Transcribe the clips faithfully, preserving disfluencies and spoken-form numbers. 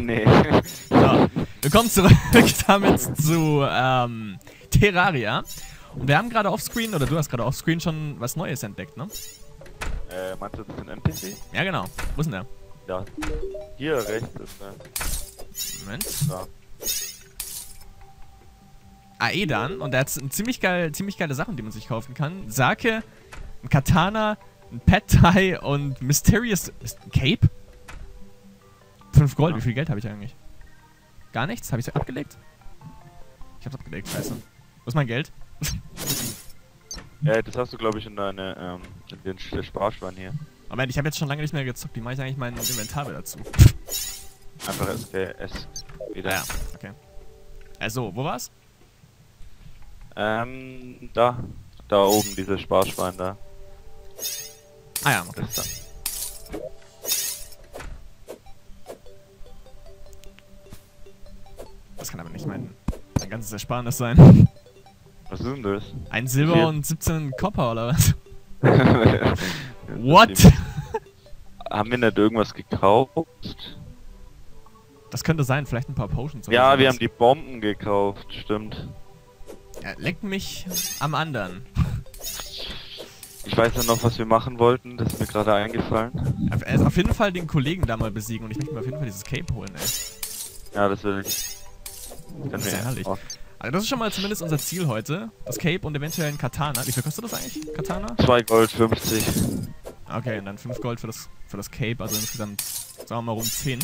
nee. So, wir kommen zurück damit zu ähm, Terraria. Und wir haben gerade offscreen, oder du hast gerade offscreen schon was Neues entdeckt, ne? Äh, meinst du das ist ein N P C? Ja, genau. Wo ist denn der? Ja. Hier rechts ist ne. Moment. Da. Aedan. Und der hat ziemlich, geil, ziemlich geile Sachen, die man sich kaufen kann. Sake, ein Katana, ein Pad Thai und Mysterious... Ist ein Cape? fünf Gold, ja. Wie viel Geld habe ich eigentlich? Gar nichts? Habe ich es abgelegt? Ich hab's abgelegt, scheiße. Wo ist mein Geld? Ja, das hast du glaube ich in deine, ähm, in den Sch Sparschwein hier. Moment, ich habe jetzt schon lange nicht mehr gezockt. Wie mache ich eigentlich mein Inventar wieder dazu? Einfach S K S wieder. Ja, okay. Also, wo war's? Ähm, da. Da oben, dieses Sparschwein da. Ah ja, okay. Das da. Das kann aber nicht mein, mein ganzes Ersparnis sein. Was ist denn das? Ein Silber Hier. und siebzehn Copper, oder was? What? Haben wir nicht irgendwas gekauft? Das könnte sein, vielleicht ein paar Potions oder Ja, sowas. wir haben die Bomben gekauft, stimmt. Ja, leckt mich am anderen. Ich weiß ja noch, was wir machen wollten, das ist mir gerade eingefallen. Auf, also auf jeden Fall den Kollegen da mal besiegen und ich möchte mir auf jeden Fall dieses Cape holen, ey. Ja, das will ich. Das ist ja herrlich. Also das ist schon mal zumindest unser Ziel heute. Das Cape und eventuell ein Katana. Wie viel kostet das eigentlich, Katana? zwei Gold, fünfzig. Okay, und dann fünf Gold für das, für das Cape, also insgesamt, sagen wir mal, rund zehn.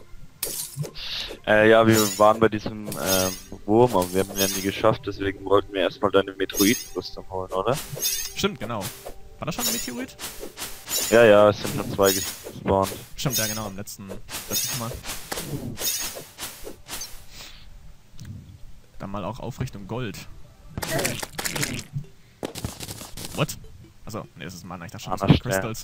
Äh, ja, wir waren bei diesem ähm, Wurm, aber wir haben ihn ja nie geschafft, deswegen wollten wir erstmal deine Meteoritenrüstung holen, oder? Stimmt, genau. War das schon ein Meteorit? Ja, ja, es sind schon zwei gespawnt. Stimmt, ja genau, im letzten, letztes Mal. Dann mal auch auf Richtung Gold. What? Achso, ne, das ist Mana, ich dachte schon, das sind Crystals.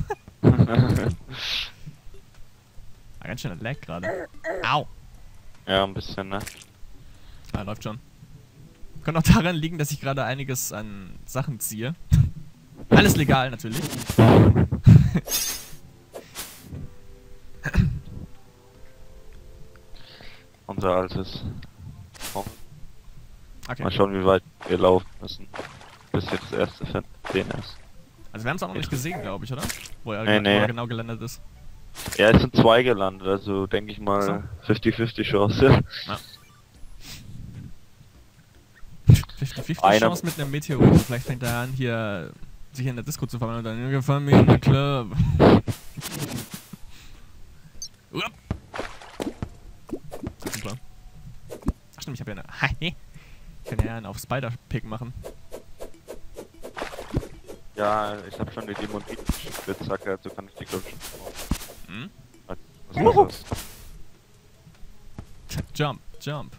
Ah, ganz schön Lag gerade. Au! Ja, ein bisschen, ne? Ah, läuft schon. Könnte auch daran liegen, dass ich gerade einiges an Sachen ziehe. Alles legal, natürlich. Unser altes. Oh. Okay. Mal schauen, wie weit wir laufen müssen. Bis jetzt das erste Fan ist. Also wir haben es auch noch nicht gesehen, glaube ich, oder? Wo er, Nee, wo nee. er genau gelandet ist. Ja, es sind zwei gelandet, also denke ich mal fünfzig fünfzig Chance. Ja. fünfzig fünfzig Einer- Chance mit einem Meteorit. Vielleicht fängt er an, hier sich in der Disco zu verwandeln und dann gefallen mir in der Club. Uap. Super. Ach stimmt, ich habe ja eine... Hi. Ich kann ja einen auf Spider-Pick machen. Ja, ich habe schon die Dämoniten-Spitzhacke, also kann ich die glaube ich schon. Hm? Was ist das? Jump, jump.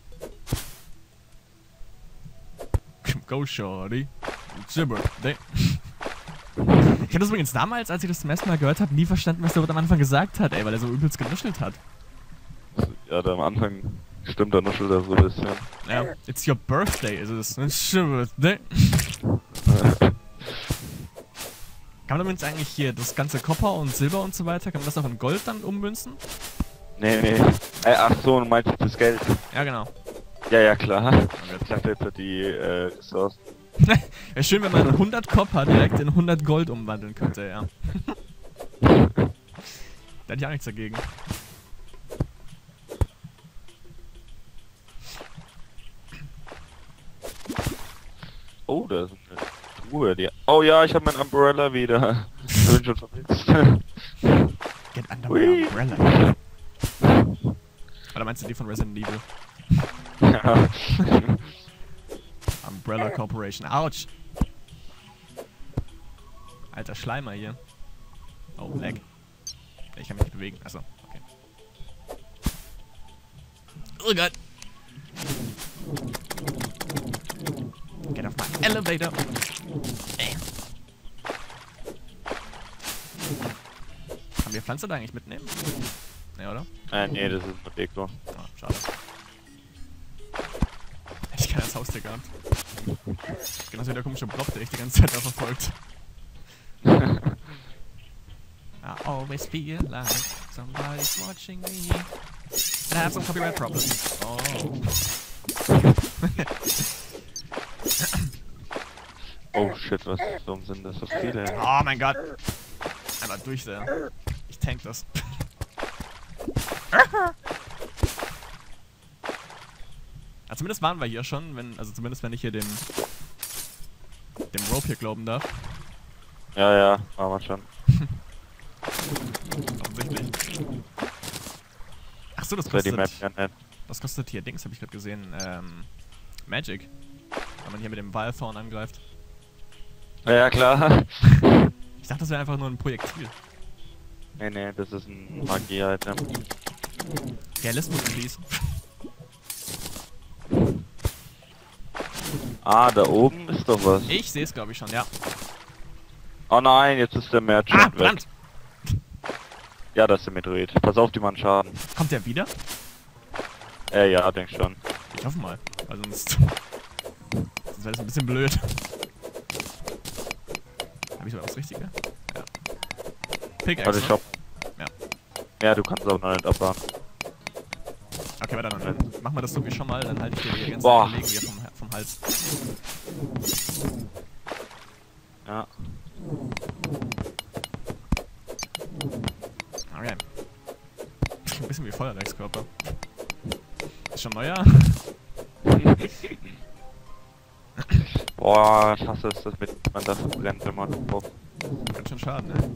Go, shorty. Zibber. Ich hab das übrigens damals, als ich das zum ersten Mal gehört habe, nie verstanden, was der am Anfang gesagt hat, ey, weil er so übelst genuschelt hat. Ja, da am Anfang stimmt da nuschelt er so ein bisschen. Ja, it's your birthday, ist es. It's your birthday. Kann man übrigens eigentlich hier das ganze Copper und Silber und so weiter, kann man das auch in Gold dann ummünzen? Nee, nee. Äh, ach so, du meinst jetzt das Geld? Ja, genau. Ja, ja, klar. Ich dachte jetzt die äh, Ressourcen. Wäre schön, wenn man hundert Copper direkt in hundert Gold umwandeln könnte, ja. Da hätte ich auch nichts dagegen. Oh, da ist eine Truhe. Die... Oh ja, ich habe mein Umbrella wieder. Ich bin schon vermisst. Get under Ui. my umbrella. Oder meinst du die von Resident Evil? Ja. Umbrella Corporation. Autsch! Alter Schleimer hier. Oh, lag. Ich kann mich nicht bewegen. Achso, okay. Oh Gott! Get off my elevator! Ey. Haben wir Pflanze da eigentlich mitnehmen? Ne, oder? Äh, nee, das ist nur Deko. Ah, schade. Hätte ich keiner das Haustier gehabt. Genauso wie der komische Blob, der ich die ganze Zeit da verfolgt. I always feel like somebody's watching me. I have some copyright problems. Oh. Oh shit, was warum sind das so viele? Oh mein Gott. Einmal durch da. Ich tank das. Ja, zumindest waren wir hier schon, wenn, also zumindest wenn ich hier dem dem Rope hier glauben darf. Ja, ja, waren wir schon. Offensichtlich. Achso, das Das wäre die Map kostet. ja nett. Das kostet hier Dings, habe ich gerade gesehen. Ähm. Magic. Wenn man hier mit dem Wildthorn angreift. Ja, ja, klar. Ich dachte, das wäre einfach nur ein Projektil. Nee, nee, das ist ein Magie-Item. Realismus, please. Ah, da oben ist doch was. Ich sehe es, glaube ich, schon, ja. Oh nein, jetzt ist der Merchant Ah, weg. Brand! Ja, das ist der Meteorit. Pass auf, die machen Schaden. Kommt der wieder? Äh, ja, denk schon. Ich hoffe mal. Weil sonst. Sonst wäre das ein bisschen blöd. Habe ich sogar das Richtige? Ja. Pickaxe. Warte, ich hab... Ja. Ja, du kannst auch noch nicht abbauen. Okay, warte, dann, dann machen wir das so wie schon mal, dann halte ich dir die ganzen Boah. Kollegen hier vom, vom Hals. Ja. Okay. Ein bisschen wie Feuerwerkskörper. Ist schon neuer? Boah, ich hasse es, dass mit man das brennt, wenn man drauf. Ganz schön schaden, ne?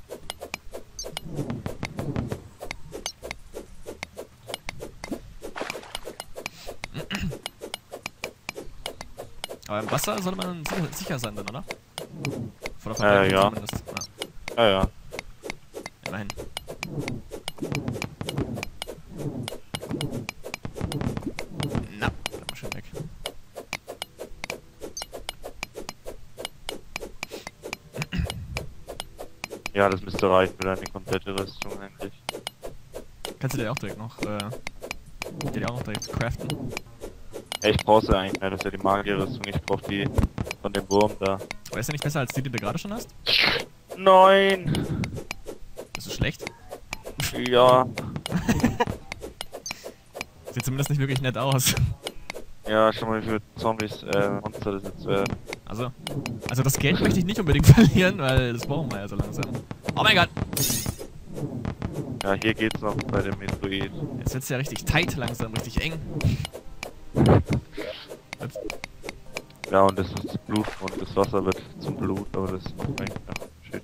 Aber im Wasser sollte man sicher, sicher sein dann, oder? Vor der Verteidigung ja. zumindest. Ja, Ja, ja. immerhin. Na, bleib mal schön weg. Ja, das müsste reichen für deine komplette Rüstung eigentlich. Kannst du dir auch direkt noch, äh, dir auch noch direkt craften? Ja, ich brauch sie eigentlich nicht, das ist ja die Magierrüstung, ich brauch die von dem Wurm da. Aber ist ja nicht besser als die, die du gerade schon hast? Nein! Das ist schlecht. Ja, Sieht zumindest nicht wirklich nett aus. ja, schon mal wie viele Zombies, äh, Monster das jetzt werden. Also, also das Geld möchte ich nicht unbedingt verlieren, weil das brauchen wir ja so langsam. Oh mein Gott! Ja, hier geht's noch bei dem Meteorit. Jetzt wird's ja richtig tight langsam, richtig eng. Ups. Ja, und das ist das Blut und das Wasser wird zum Blut, aber das bringt ja shit.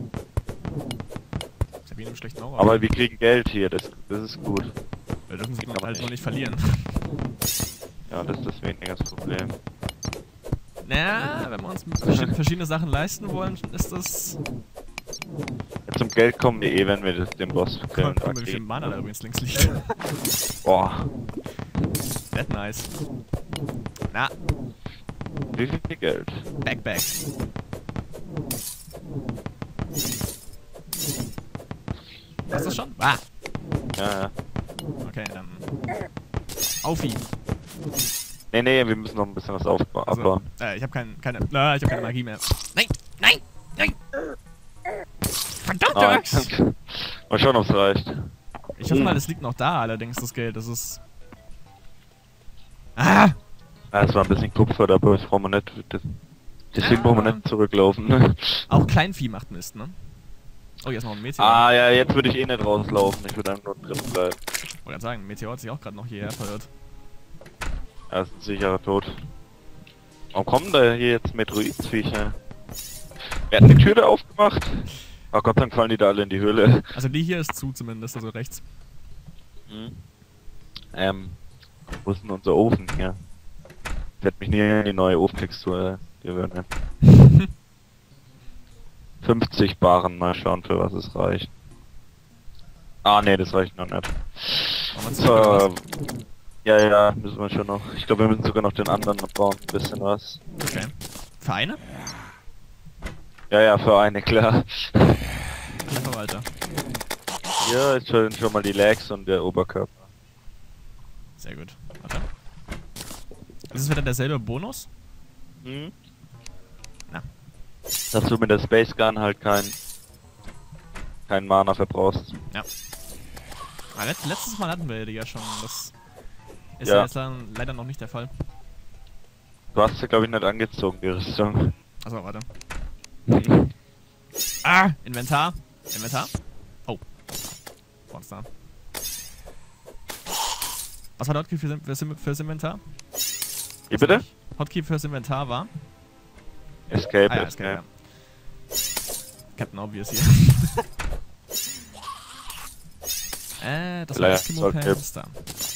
Ich hab ihn im schlechten Auge. Aber wir kriegen Geld hier, das, das ist gut. wir dürfen sie kann man halt nur nicht. nicht verlieren. Ja, das ist das weniger das Problem. Naja, wenn wir uns verschiedene, verschiedene Sachen leisten wollen, ist das... Ja, zum Geld kommen wir eh, wenn wir das, den Boss Guck mal, killen. guck mal, wie viel Mana da übrigens links liegt. Boah, That nice. Na, wie viel Geld? back, back. Hast du das schon? Ah! Ja, ja. Okay, dann... Auf ihn. Nee, nee, wir müssen noch ein bisschen was aufbauen. Also, abbauen. äh, ich hab kein, keine... Äh, ich hab keine Magie mehr. Nein! Nein! Nein! Verdammte Ah, Axt! mal schauen, ob's reicht. Ich hoffe mal, das liegt noch da, allerdings, das Geld. Das ist... Ah! Ja, es war ein bisschen Kupfer dabei, das brauchen wir nicht. Das, deswegen Ah. brauchen wir nicht zurücklaufen. Ne? Auch Kleinvieh macht Mist, ne? Oh, hier ist noch ein Meteor. Ah, ja, jetzt würde ich eh nicht rauslaufen. Ich würde einfach nur drin bleiben. Ich wollte gerade sagen, ein Meteor hat sich auch gerade noch hierher verirrt. Er ist ein sicherer Tod. Warum kommen da hier jetzt Meteoritviecher? Wer hat die Tür da aufgemacht? Oh Gott, dann fallen die da alle in die Höhle. Also die hier ist zu zumindest, also rechts. Hm. Ähm, wo ist denn unser Ofen hier? Ich werde mich nie in die neue Ofentextur gewöhnen. fünfzig Baren, mal schauen, für was es reicht. Ah, nee, das reicht noch nicht. Aber So, ja, ja, müssen wir schon noch. Ich glaube, wir müssen sogar noch den anderen abbauen, ein bisschen was. Okay. Für eine? Ja, ja, für eine, klar. Einfach weiter. Ja, jetzt schon, schon mal die Legs und der Oberkörper. Sehr gut. Warte. Ist es wieder derselbe Bonus? Hm? Na. Dass du mit der Space Gun halt kein kein Mana verbrauchst. Ja. Ah, letzt, letztes Mal hatten wir die ja schon. Das ist Ja. ja, jetzt dann leider noch nicht der Fall. Du hast ja, glaube ich, nicht angezogen, die Rüstung. Achso, warte. Ah! Inventar. Inventar. Oh. Monster. Was war der Hotkey für, für, fürs Inventar? Wie bitte? Hotkey fürs Inventar war? Escape, Ah, ja, Escape. Escape, ja. Captain Obvious hier. äh, das war Leider, Eskimo sollte- Pants da.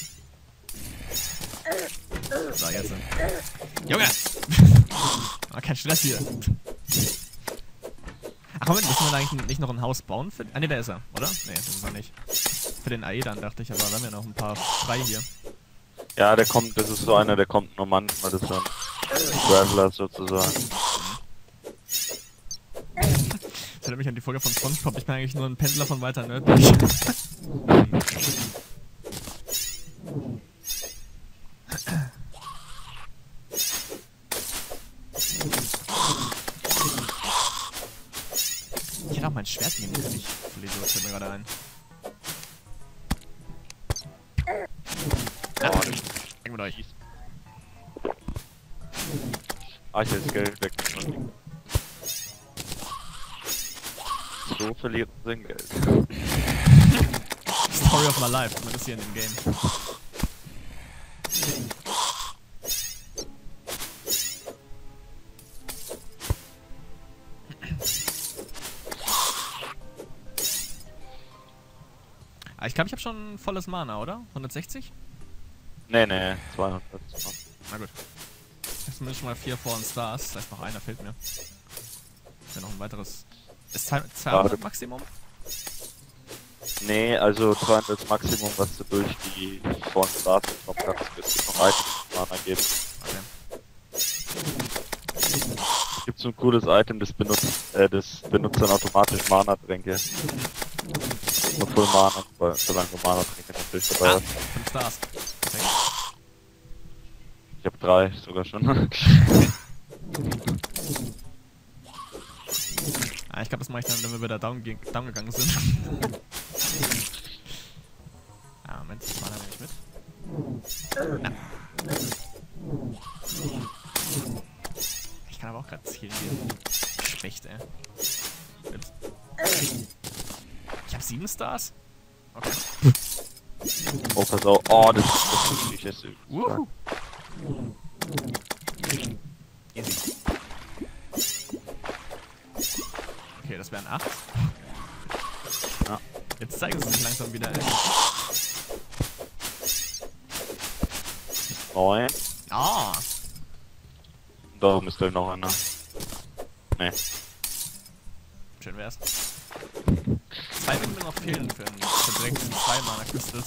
So, jetzt. Junge! Oh, kein Stress hier. Ach Moment, müssen wir da eigentlich nicht noch ein Haus bauen? Für, ah ne, da ist er, oder? Ne, das ist er nicht. Für den Aedan dachte ich, aber wir haben ja noch ein paar frei hier. Ja, der kommt, das ist so einer, der kommt nur manchmal, das ist so ein Traveler sozusagen. Das erinnert mich an die Folge von SpongeBob. Ich bin eigentlich nur ein Pendler von weiter nördlich. Ich hätte auch mein Schwert nehmen können. Ich verliere das fällt mir gerade ein. Ja, Oh, weg mit euch. Ah, ich will das Geld weg. So verliert man sein Geld. Story of my life, zumindest hier in dem Game. Ah, ich glaube, ich habe schon volles Mana, oder? hundertsechzig? Nee, nee, zweihundert. Na gut. Ich habe zumindest schon mal vier Fallen Stars. Das heißt, noch einer fehlt mir. Ist ja noch ein weiteres. Ist zweihundert Maximum? Nee, also zweihundert ist das Maximum, was du durch die Vorn Stars bekommen kannst. Es gibt noch Items, die Mana geben. Okay. Es gibt so ein cooles Item, das benutzt, äh, das benutzt dann automatisch Mana-Tränke. Nur Full Mana, weil solange du Mana-Tränke natürlich dabei Ah, hast. fünf Stars. Perfekt. Ich habe drei sogar schon. Ah, ich glaube, das mache ich dann, wenn wir wieder down, ge down gegangen sind. Ah, Moment, das Mana nehme ich mit. Na. Ich kann aber auch gerade zielen hier. Schlecht, ey. Ups. Ich habe sieben Stars? Okay. Oh, pass auf. Oh, das, das ist nicht jetzt. Wuhu. Easy. Okay, das wären acht. Ja. Jetzt zeigen sie sich langsam wieder, ey. Neun. Ah! Da oben ist gleich noch einer. Nee. Schön wär's. Zwei würden mir noch fehlen für, ein, für direkt zwei Mana Crystals.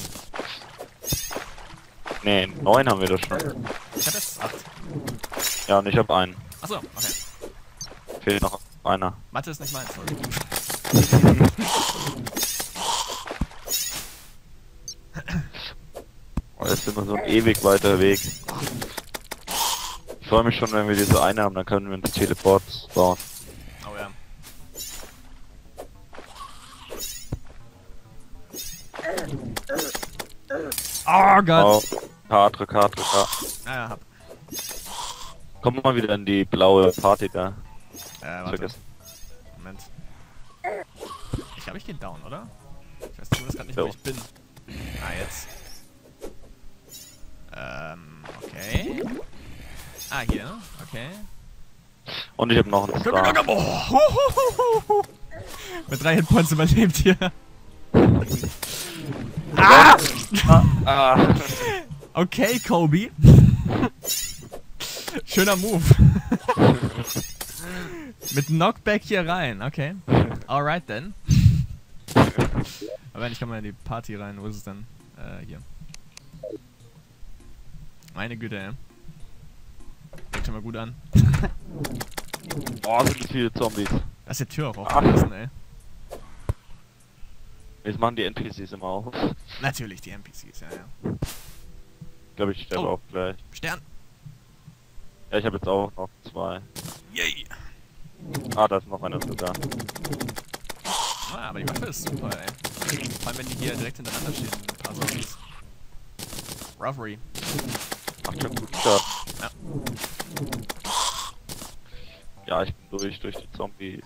Nee, neun haben wir doch schon. Ich hab jetzt acht. Ja, und ich hab einen. Achso, okay. Fehlt noch einer. Mathe ist nicht meins, sorry. Oh, das ist immer so ein ewig weiter Weg. Ich freue mich schon, wenn wir diese eine haben, dann können wir uns Teleports bauen. Oh ja. Oh Gott! Oh, Karte, Karte, Karte. Ah ja, hab. Komm mal wieder in die blaue Party da. Äh, warte. Vergessen. Moment. Ich glaube, ich gehe down, oder? Ich weiß zumindest gerade nicht, wo Jo. ich bin. Ah, jetzt. Ähm, okay. Ah, hier, okay. Und ich habe noch einen Star. Oh. Mit drei Hitpoints überlebt hier. Ah! Ah. Okay, Kobe. Schöner Move. Mit Knockback hier rein, okay. Alright then. Aber ich komme mal in die Party rein, wo ist es denn? Äh, hier. Meine Güte, ey. Fängt schon mal gut an. Oh, sind das viele Zombies. Lass die Tür auch aufgelassen, ey. Jetzt machen die N P Cs immer auf. Natürlich, die N P Cs, ja, ja. Ich glaube, ich sterbe Oh. auch gleich. Stern. Ja, ich habe jetzt auch noch zwei. Yay. Ah, da ist noch einer sogar. Ah, aber die Waffe ist super, ey. Vor allem, wenn die hier direkt hintereinander stehen, ein paar Zombies. Rovery. Macht schon gut Schaden. Ja. Ja, ich bin durch, durch die Zombies.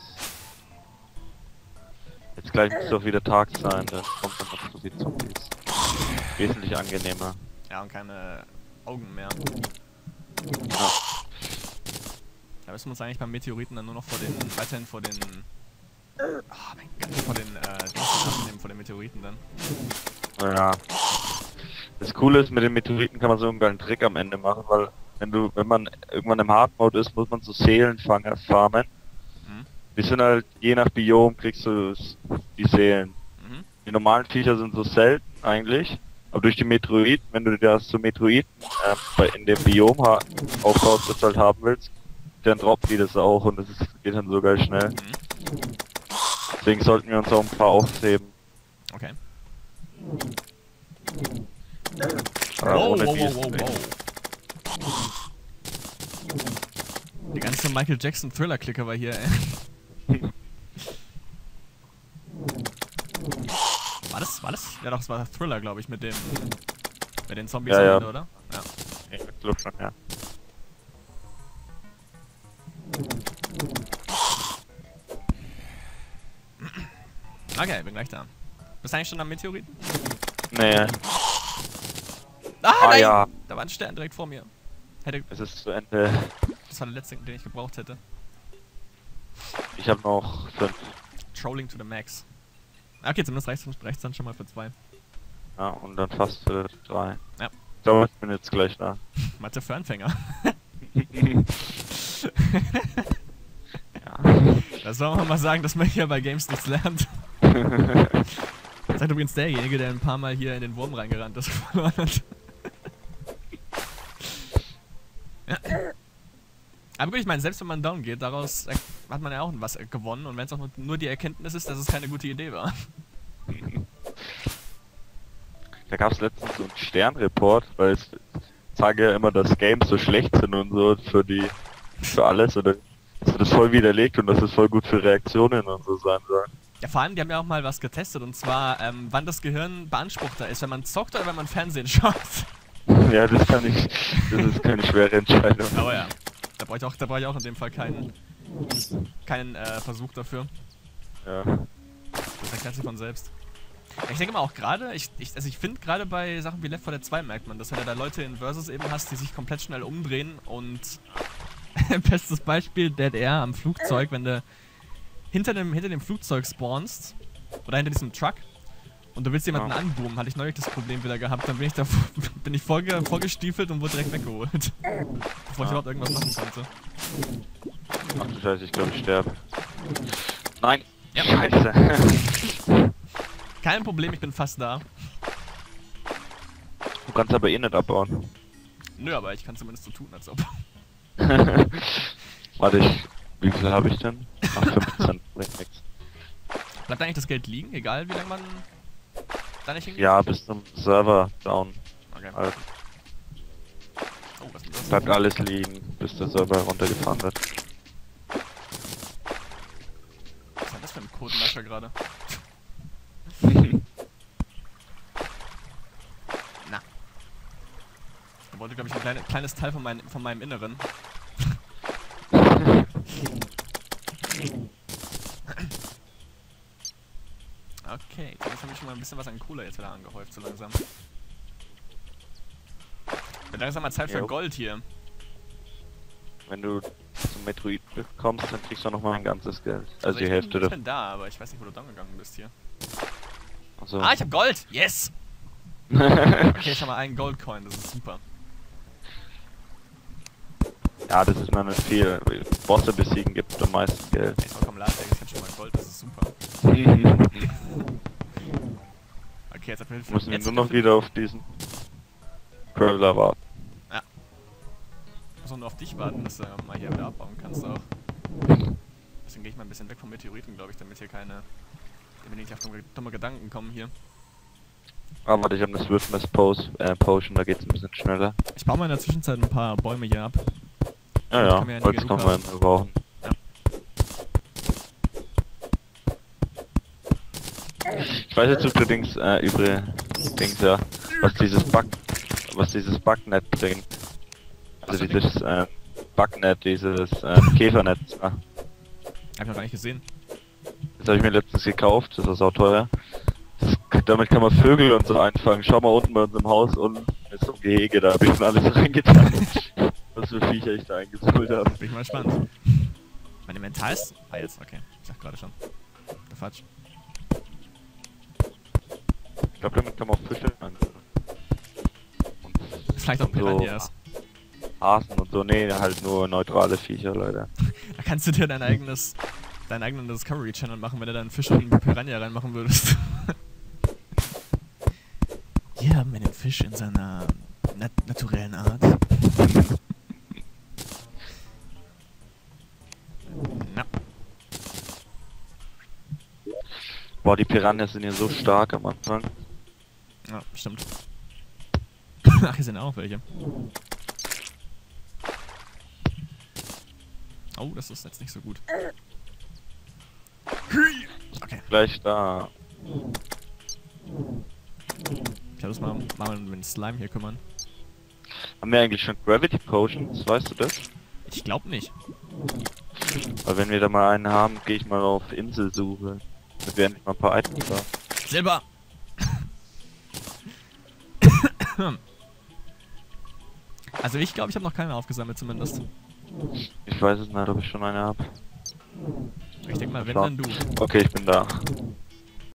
Jetzt gleich muss doch wieder Tag sein, dann kommt dann noch so die Zombies. Wesentlich angenehmer. Ja, und keine Augen mehr. Ja. Da müssen wir uns eigentlich beim Meteoriten dann nur noch vor den, weiterhin vor den, oh mein Gott, vor den, äh, Dings nehmen, vor den Meteoriten dann. Ja. Das Coole ist, mit den Meteoriten kann man so einen geilen Trick am Ende machen, weil wenn du, wenn man irgendwann im Hard Mode ist, muss man so Seelenfanger farmen. Mhm. Die sind halt, je nach Biom kriegst du die Seelen. Mhm. Die normalen Viecher sind so selten eigentlich, aber durch die Meteoriten, wenn du dir das so Meteoriten äh, bei, in dem Biom ha aufbaust, das du halt haben willst, dann droppt die das auch und das ist, geht dann so geil schnell. Mhm. Deswegen sollten wir uns auch ein paar aufheben. Okay. Äh, Wow, ohne wow, die wow, ist wow, nicht. wow. Die ganze Michael Jackson Thriller-Clicker war hier, ey. War das, war das? Ja doch, das war Thriller, glaube ich, mit dem, mit den Zombies Ja, am ja. Ende, oder? Ja. Ja, ich glaub schon, ja. Okay, bin gleich da. Bist du eigentlich schon am Meteoriten? Nee, Ah, Ah, nein! ja. Da war ein Stern direkt vor mir. Hätte, es ist zu Ende. das war der letzte, den ich gebraucht hätte. Ich habe noch fünf. Trolling to the max. Okay, zumindest reicht es dann schon mal für zwei. Ja, und dann fast für drei. Ja. So, ich bin jetzt gleich da. Mathe für Anfänger. Ja. Da soll man mal sagen, dass man hier bei Games nichts lernt. Seid übrigens derjenige, der ein paar Mal hier in den Wurm reingerannt ist. Ja. Aber gut, ich meine, selbst wenn man down geht, daraus hat man ja auch was gewonnen. Und wenn es auch nur die Erkenntnis ist, dass es keine gute Idee war. Da gab es letztens so einen Sternreport, weil es sagen ja immer, dass Games so schlecht sind und so für die, für alles, oder dass das voll widerlegt und dass es voll gut für Reaktionen und so sein soll. Ja, vor allem, die haben ja auch mal was getestet, und zwar, ähm, wann das Gehirn beanspruchter ist, wenn man zockt oder wenn man Fernsehen schaut. Ja, das kann ich, das ist keine schwere Entscheidung. Aber ja, da brauche ich auch, da brauche ich auch in dem Fall keinen, keinen äh, Versuch dafür. Ja. Das erklärt sich von selbst. Ich denke mal auch gerade, ich, ich, also ich finde gerade bei Sachen wie Left four Dead zwei merkt man, dass wenn du da Leute in Versus eben hast, die sich komplett schnell umdrehen und bestes Beispiel, Dead Air am Flugzeug, wenn du hinter dem, hinter dem Flugzeug spawnst oder hinter diesem Truck und du willst jemanden Ja. anboomen, hatte ich neulich das Problem wieder gehabt, dann bin ich da bin ich vorge, vorgestiefelt und wurde direkt weggeholt. Bevor ich Ja. überhaupt irgendwas machen konnte. Ach du Scheiße, ich glaube ich sterbe. Nein! Ja. Scheiße! Kein Problem, ich bin fast da. Du kannst aber eh nicht abbauen. Nö, aber ich kann zumindest so tun, als ob. Warte, ich. Wie viel habe ich denn? Ach, fünfzehn. Bringt nix. Bleibt eigentlich das Geld liegen, egal wie lange man da nicht hingeht? Ja, bis zum Server down. Okay. Also, Oh, was ist das? bleibt alles liegen, bis der Server runtergefahren wird. Was war das für ein Codenlascher gerade? Na. Da wollte, glaube ich, ein kleine, kleines Teil von, mein, von meinem Inneren. Okay, jetzt habe ich schon mal ein bisschen was an Cola jetzt wieder angehäuft, so langsam. Wird langsam mal Zeit für Jo. Gold hier. Wenn du zum Metroid kommst, dann kriegst du nochmal ein ganzes Geld. Also, die ich Hälfte bin, ich davon. bin da, aber ich weiß nicht, wo du down gegangen bist hier. Also, Ah, ich hab Gold! Yes! Okay, ich habe mal einen Goldcoin, das ist super. ja, das ist mal nicht viel. Bosse besiegen gibt am meisten Geld. Ey, vollkommen lade, ich hab schon mal Gold, das ist super. Okay, jetzt hat mir Müssen wir jetzt nur noch wieder auf diesen Traveler warten. Ich muss auch nur auf dich warten, dass du mal hier wieder abbauen kannst auch. Deswegen gehe ich mal ein bisschen weg vom Meteoriten, glaube ich, damit hier keine... damit wir nicht auf dumme, dumme Gedanken kommen hier. Ah, warte, ich habe eine Swiftness Pose, äh, Potion, da geht's ein bisschen schneller. Ich baue mal in der Zwischenzeit ein paar Bäume hier ab. Ja, Ich ja, kann mir ja nie Holz genug kann man haben. gebrauchen. Ja. Ich Ich weiß jetzt übrigens, äh, übrigens, ja, was dieses Bug, was dieses Bugnet bringt. Also Was dieses, äh, Bugnet, dieses, äh, Käfernetz. Ah. Hab ich noch gar nicht gesehen. Das habe ich mir letztens gekauft, das ist auch teuer. Das, damit kann man Vögel und so einfangen. Schau mal unten bei uns im Haus, unten ist so ein Gehege, da habe ich schon alles reingetan. Was für Viecher ich da eingesammelt habe. Bin ich mal gespannt. Mein Inventar ist... Ah, jetzt, okay. Ich sag gerade schon. Der Fatsch. Ich glaube, damit kann man auch Fische anfangen. Und Vielleicht auch Piranhas. so Hasen und so, nee, halt nur neutrale Viecher, leider. Da kannst du dir dein eigenes... deinen eigenen Discovery-Channel machen, wenn du da einen Fisch und einen Piranha reinmachen würdest. Hier haben wir den Fisch in seiner nat naturellen Art. Na. Boah, die Piranhas sind ja so stark am Anfang. Ja, stimmt. Ach, hier sind auch welche. Oh, das ist jetzt nicht so gut. Okay. Gleich da. Ich muss mal, mal um den Slime hier kümmern. Haben wir eigentlich schon Gravity Potions? Weißt du das? Ich glaube nicht. Weil wenn wir da mal einen haben, gehe ich mal auf Inselsuche. Dann werden mal ein paar Items da. Silber! Also ich glaube, ich habe noch keine aufgesammelt zumindest. Ich weiß es nicht, ob ich schon eine habe. Ich denke mal, wenn Schau. dann du. Okay, ich bin da.